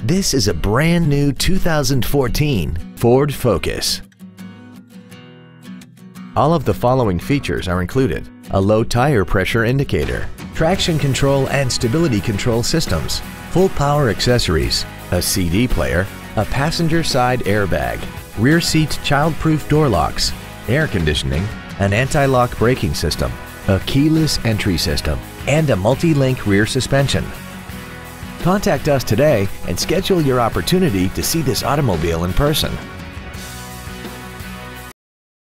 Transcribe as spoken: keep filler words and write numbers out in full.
This is a brand new two thousand fourteen Ford Focus. All of the following features are included: a low tire pressure indicator, traction control and stability control systems, full power accessories, a C D player, a passenger side airbag, rear seat child-proof door locks, air conditioning, an anti-lock braking system, a keyless entry system, and a multi-link rear suspension. Contact us today and schedule your opportunity to see this automobile in person.